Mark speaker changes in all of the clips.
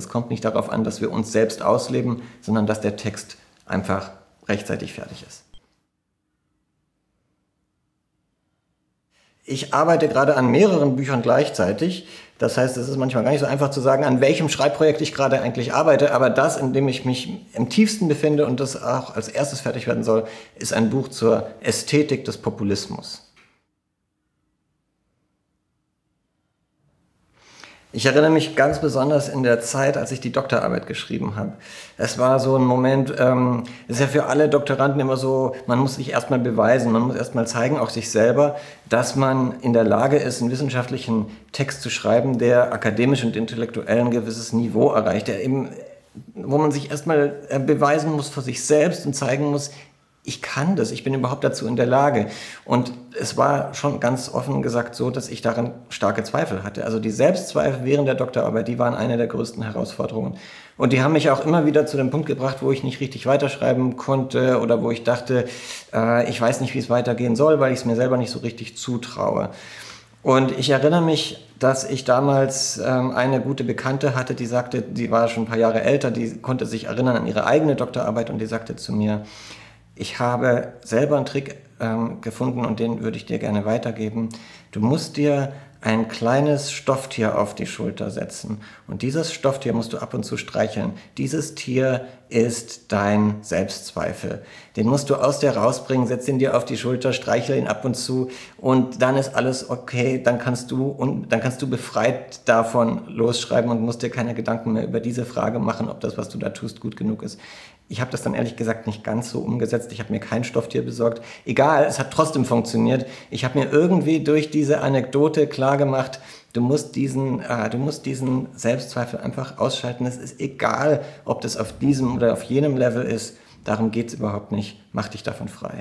Speaker 1: Es kommt nicht darauf an, dass wir uns selbst ausleben, sondern dass der Text einfach rechtzeitig fertig ist. Ich arbeite gerade an mehreren Büchern gleichzeitig. Das heißt, es ist manchmal gar nicht so einfach zu sagen, an welchem Schreibprojekt ich gerade eigentlich arbeite. Aber das, in dem ich mich im tiefsten befinde und das auch als erstes fertig werden soll, ist ein Buch zur Ästhetik des Populismus. Ich erinnere mich ganz besonders in der Zeit, als ich die Doktorarbeit geschrieben habe. Es war so ein Moment, es ist ja für alle Doktoranden immer so, man muss sich erstmal beweisen, man muss erstmal zeigen, auch sich selber, dass man in der Lage ist, einen wissenschaftlichen Text zu schreiben, der akademisch und intellektuell ein gewisses Niveau erreicht, der eben, wo man sich erstmal beweisen muss vor sich selbst und zeigen muss, ich kann das, ich bin überhaupt dazu in der Lage. Und es war schon ganz offen gesagt so, dass ich daran starke Zweifel hatte. Also die Selbstzweifel während der Doktorarbeit, die waren eine der größten Herausforderungen. Und die haben mich auch immer wieder zu dem Punkt gebracht, wo ich nicht richtig weiterschreiben konnte oder wo ich dachte, ich weiß nicht, wie es weitergehen soll, weil ich es mir selber nicht so richtig zutraue. Und ich erinnere mich, dass ich damals eine gute Bekannte hatte, die sagte, die war schon ein paar Jahre älter, die konnte sich erinnern an ihre eigene Doktorarbeit und die sagte zu mir, ich habe selber einen Trick gefunden und den würde ich dir gerne weitergeben. Du musst dir ein kleines Stofftier auf die Schulter setzen und dieses Stofftier musst du ab und zu streicheln. Dieses Tier ist dein Selbstzweifel. Den musst du aus dir rausbringen, setz ihn dir auf die Schulter, streichle ihn ab und zu und dann ist alles okay, dann kannst du befreit davon losschreiben und musst dir keine Gedanken mehr über diese Frage machen, ob das, was du da tust, gut genug ist. Ich habe das dann ehrlich gesagt nicht ganz so umgesetzt. Ich habe mir kein Stofftier besorgt. Egal, es hat trotzdem funktioniert. Ich habe mir irgendwie durch diese Anekdote klargemacht, du musst diesen Selbstzweifel einfach ausschalten. Es ist egal, ob das auf diesem oder auf jenem Level ist. Darum geht es überhaupt nicht. Mach dich davon frei.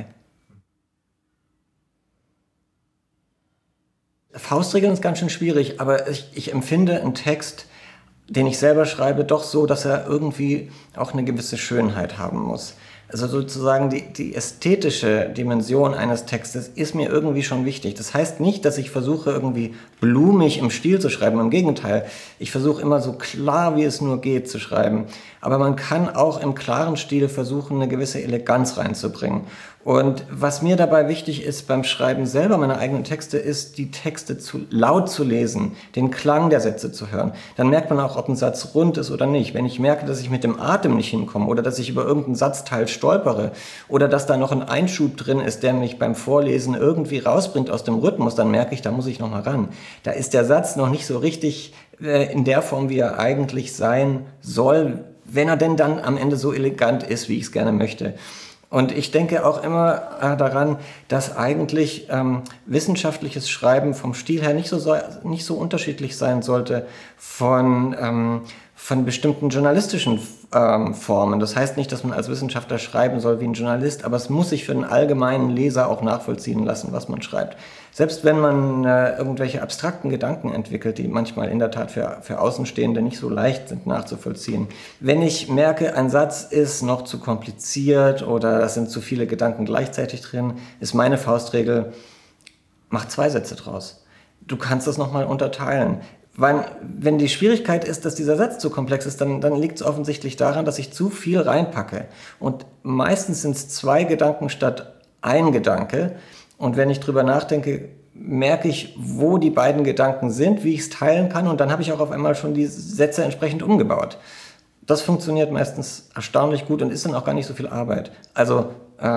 Speaker 1: Faustregeln ist ganz schön schwierig, aber ich empfinde einen Text, den ich selber schreibe, doch so, dass er irgendwie auch eine gewisse Schönheit haben muss. Also sozusagen die ästhetische Dimension eines Textes ist mir irgendwie schon wichtig. Das heißt nicht, dass ich versuche, irgendwie blumig im Stil zu schreiben. Im Gegenteil, ich versuche immer so klar, wie es nur geht, zu schreiben. Aber man kann auch im klaren Stil versuchen, eine gewisse Eleganz reinzubringen. Und was mir dabei wichtig ist beim Schreiben selber meiner eigenen Texte, ist, die Texte laut zu lesen, den Klang der Sätze zu hören. Dann merkt man auch, ob ein Satz rund ist oder nicht. Wenn ich merke, dass ich mit dem Atem nicht hinkomme oder dass ich über irgendeinen Satzteil stolpere oder dass da noch ein Einschub drin ist, der mich beim Vorlesen irgendwie rausbringt aus dem Rhythmus, dann merke ich, da muss ich noch mal ran. Da ist der Satz noch nicht so richtig in der Form, wie er eigentlich sein soll, wenn er denn dann am Ende so elegant ist, wie ich es gerne möchte. Und ich denke auch immer daran, dass eigentlich wissenschaftliches Schreiben vom Stil her nicht so unterschiedlich sein sollte von bestimmten journalistischen Formen. Das heißt nicht, dass man als Wissenschaftler schreiben soll wie ein Journalist, aber es muss sich für den allgemeinen Leser auch nachvollziehen lassen, was man schreibt. Selbst wenn man irgendwelche abstrakten Gedanken entwickelt, die manchmal in der Tat für Außenstehende nicht so leicht sind nachzuvollziehen. Wenn ich merke, ein Satz ist noch zu kompliziert oder es sind zu viele Gedanken gleichzeitig drin, ist meine Faustregel, mach 2 Sätze draus. Du kannst das nochmal unterteilen. Wenn die Schwierigkeit ist, dass dieser Satz zu komplex ist, dann liegt es offensichtlich daran, dass ich zu viel reinpacke. Und meistens sind es 2 Gedanken statt 1 Gedanke. Und wenn ich drüber nachdenke, merke ich, wo die beiden Gedanken sind, wie ich es teilen kann. Und dann habe ich auch auf einmal schon die Sätze entsprechend umgebaut. Das funktioniert meistens erstaunlich gut und ist dann auch gar nicht so viel Arbeit. Also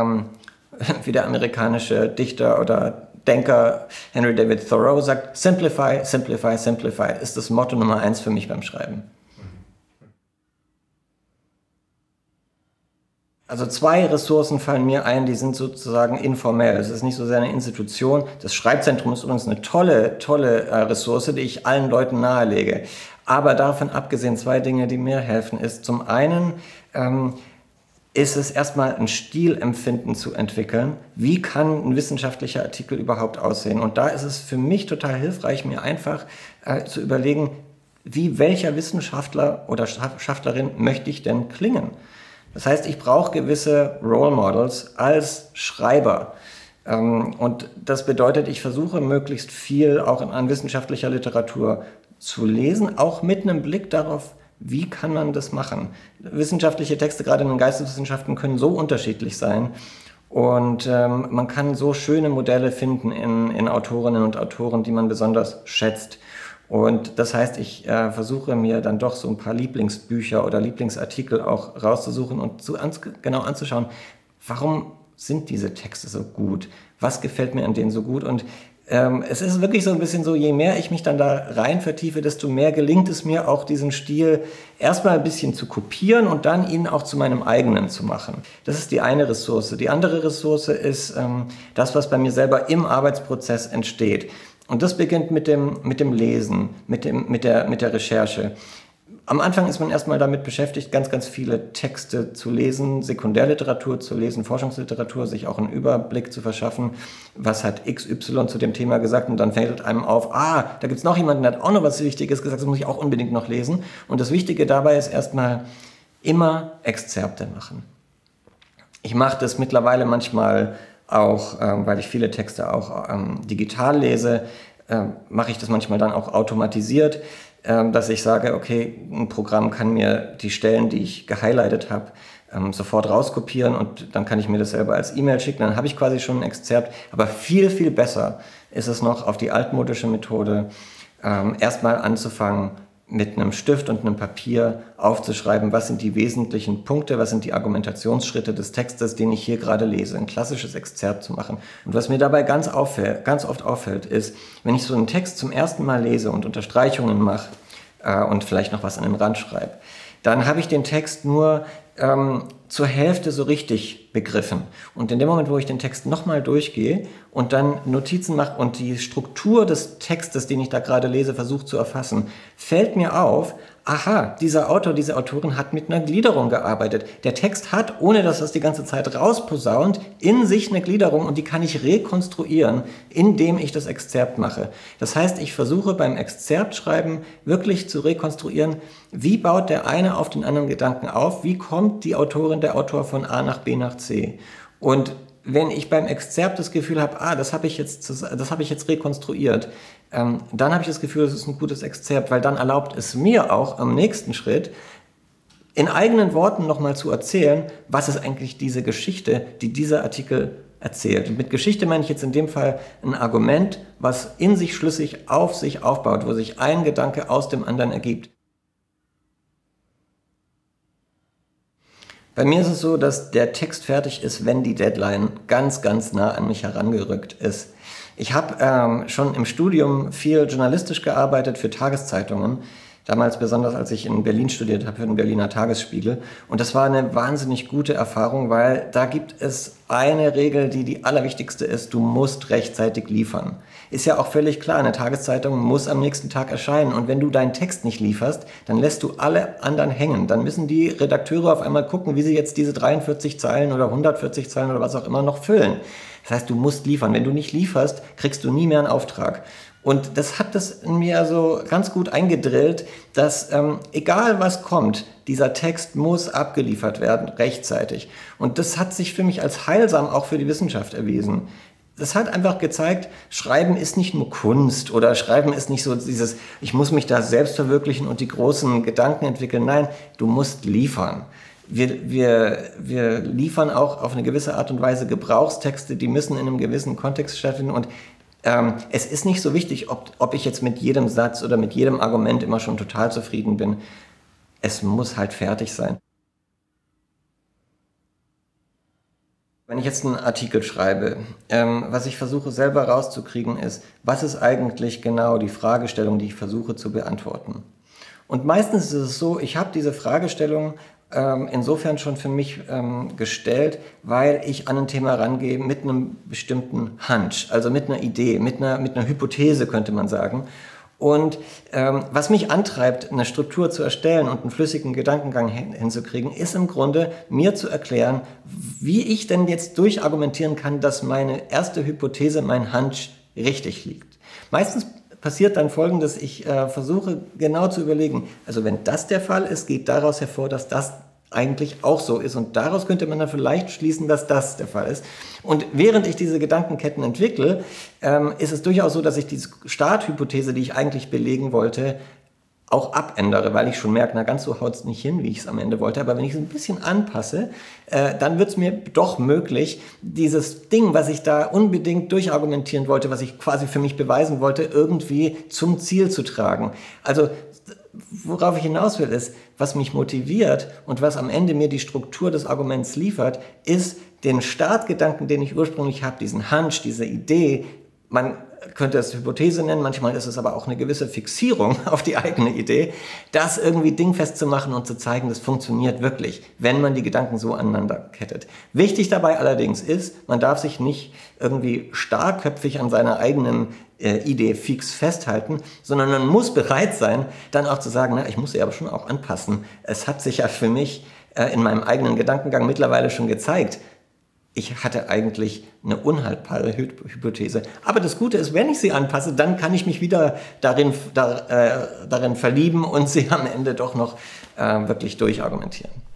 Speaker 1: wie der amerikanische Dichter oder Denker Henry David Thoreau sagt, simplify, simplify, simplify ist das Motto Nummer 1 für mich beim Schreiben. Also 2 Ressourcen fallen mir ein, die sind sozusagen informell. Es ist nicht so sehr eine Institution. Das Schreibzentrum ist übrigens eine tolle Ressource, die ich allen Leuten nahelege. Aber davon abgesehen 2 Dinge, die mir helfen, ist zum einen, ist es erstmal ein Stilempfinden zu entwickeln. Wie kann ein wissenschaftlicher Artikel überhaupt aussehen? Und da ist es für mich total hilfreich, mir einfach zu überlegen, welcher Wissenschaftler oder Wissenschaftlerin möchte ich denn klingen? Das heißt, ich brauche gewisse Role Models als Schreiber. Und das bedeutet, ich versuche möglichst viel auch an wissenschaftlicher Literatur zu lesen, auch mit einem Blick darauf, Wie kann man das machen? Wissenschaftliche Texte, gerade in den Geisteswissenschaften, können so unterschiedlich sein. Und man kann so schöne Modelle finden in Autorinnen und Autoren, die man besonders schätzt. Und das heißt, ich versuche mir dann doch so ein paar Lieblingsbücher oder Lieblingsartikel auch rauszusuchen und genau anzuschauen, warum sind diese Texte so gut? Was gefällt mir an denen so gut? Und es ist wirklich so ein bisschen so, je mehr ich mich dann da rein vertiefe, desto mehr gelingt es mir auch, diesen Stil erstmal ein bisschen zu kopieren und dann ihn auch zu meinem eigenen zu machen. Das ist die eine Ressource. Die andere Ressource ist das, was bei mir selber im Arbeitsprozess entsteht. Und das beginnt mit dem Lesen, mit der Recherche. Am Anfang ist man erstmal damit beschäftigt, ganz, ganz viele Texte zu lesen, Sekundärliteratur zu lesen, Forschungsliteratur, sich auch einen Überblick zu verschaffen, was hat XY zu dem Thema gesagt, und dann fällt einem auf, da gibt es noch jemanden, der hat auch noch was Wichtiges gesagt, das muss ich auch unbedingt noch lesen. Und das Wichtige dabei ist erstmal immer Exzerpte machen. Ich mache das mittlerweile manchmal auch, weil ich viele Texte auch digital lese, mache ich das manchmal dann auch automatisiert, dass ich sage, okay, ein Programm kann mir die Stellen, die ich gehighlightet habe, sofort rauskopieren und dann kann ich mir das selber als E-Mail schicken. Dann habe ich quasi schon ein Exzerpt. Aber viel, viel besser ist es noch, auf die altmodische Methode erstmal anzufangen, mit einem Stift und einem Papier aufzuschreiben, was sind die wesentlichen Punkte, was sind die Argumentationsschritte des Textes, den ich hier gerade lese, ein klassisches Exzerpt zu machen. Und was mir dabei ganz oft auffällt, ist, wenn ich so einen Text zum ersten Mal lese und Unterstreichungen mache und vielleicht noch was an den Rand schreibe, dann habe ich den Text nur zur Hälfte so richtig begriffen. Und in dem Moment, wo ich den Text nochmal durchgehe und dann Notizen mache und die Struktur des Textes, den ich da gerade lese, versuche zu erfassen, fällt mir auf, aha, dieser Autor, diese Autorin hat mit einer Gliederung gearbeitet. Der Text hat, ohne dass das die ganze Zeit rausposaunt, in sich eine Gliederung und die kann ich rekonstruieren, indem ich das Exzerpt mache. Das heißt, ich versuche beim Exzerptschreiben wirklich zu rekonstruieren, wie baut der eine auf den anderen Gedanken auf, wie kommt die Autorin, der Autor von A nach B nach C. Und wenn ich beim Exzerpt das Gefühl habe, das habe ich jetzt rekonstruiert, dann habe ich das Gefühl, das ist ein gutes Exzerpt, weil dann erlaubt es mir auch am nächsten Schritt, in eigenen Worten nochmal zu erzählen, was ist eigentlich diese Geschichte, die dieser Artikel erzählt. Und mit Geschichte meine ich jetzt in dem Fall ein Argument, was in sich schlüssig auf sich aufbaut, wo sich ein Gedanke aus dem anderen ergibt. Bei mir ist es so, dass der Text fertig ist, wenn die Deadline ganz, ganz nah an mich herangerückt ist. Ich habe schon im Studium viel journalistisch gearbeitet für Tageszeitungen. Damals besonders, als ich in Berlin studiert habe, für den Berliner Tagesspiegel. Und das war eine wahnsinnig gute Erfahrung, weil da gibt es eine Regel, die die allerwichtigste ist: Du musst rechtzeitig liefern. Ist ja auch völlig klar, eine Tageszeitung muss am nächsten Tag erscheinen. Und wenn du deinen Text nicht lieferst, dann lässt du alle anderen hängen. Dann müssen die Redakteure auf einmal gucken, wie sie jetzt diese 43 Zeilen oder 140 Zeilen oder was auch immer noch füllen. Das heißt, du musst liefern. Wenn du nicht lieferst, kriegst du nie mehr einen Auftrag. Und das hat das in mir so ganz gut eingedrillt, dass egal was kommt, dieser Text muss abgeliefert werden, rechtzeitig. Und das hat sich für mich als heilsam auch für die Wissenschaft erwiesen. Das hat einfach gezeigt, Schreiben ist nicht nur Kunst oder Schreiben ist nicht so dieses, ich muss mich da selbst verwirklichen und die großen Gedanken entwickeln. Nein, du musst liefern. Wir liefern auch auf eine gewisse Art und Weise Gebrauchstexte, die müssen in einem gewissen Kontext stattfinden. Und es ist nicht so wichtig, ob ich jetzt mit jedem Satz oder mit jedem Argument immer schon total zufrieden bin. Es muss halt fertig sein. Wenn ich jetzt einen Artikel schreibe, was ich versuche selber rauszukriegen ist, was ist eigentlich genau die Fragestellung, die ich versuche zu beantworten. Und meistens ist es so, ich habe diese Fragestellung insofern schon für mich gestellt, weil ich an ein Thema rangehe mit einem bestimmten Hunch, also mit einer Idee, mit einer Hypothese könnte man sagen. Und was mich antreibt, eine Struktur zu erstellen und einen flüssigen Gedankengang hinzukriegen, ist im Grunde, mir zu erklären, wie ich denn jetzt durchargumentieren kann, dass meine erste Hypothese, mein Hunch, richtig liegt. Meistens passiert dann Folgendes: Ich versuche genau zu überlegen, also wenn das der Fall ist, geht daraus hervor, dass das eigentlich auch so ist. Und daraus könnte man dann vielleicht schließen, dass das der Fall ist. Und während ich diese Gedankenketten entwickle, ist es durchaus so, dass ich diese Starthypothese, die ich eigentlich belegen wollte, auch abändere, weil ich schon merke, na ganz so haut es nicht hin, wie ich es am Ende wollte. Aber wenn ich es ein bisschen anpasse, dann wird es mir doch möglich, dieses Ding, was ich da unbedingt durchargumentieren wollte, was ich quasi für mich beweisen wollte, irgendwie zum Ziel zu tragen. Also worauf ich hinaus will, ist, was mich motiviert und was am Ende mir die Struktur des Arguments liefert, ist den Startgedanken, den ich ursprünglich habe, diesen Hunch, diese Idee. Man könnte es Hypothese nennen, manchmal ist es aber auch eine gewisse Fixierung auf die eigene Idee, das irgendwie dingfest zu machen und zu zeigen, das funktioniert wirklich, wenn man die Gedanken so aneinander kettet. Wichtig dabei allerdings ist, man darf sich nicht irgendwie starrköpfig an seiner eigenen Idee fix festhalten, sondern man muss bereit sein, dann auch zu sagen, na, ich muss sie aber schon auch anpassen. Es hat sich ja für mich in meinem eigenen Gedankengang mittlerweile schon gezeigt, ich hatte eigentlich eine unhaltbare Hypothese. Aber das Gute ist, wenn ich sie anpasse, dann kann ich mich wieder darin verlieben und sie am Ende doch noch wirklich durchargumentieren.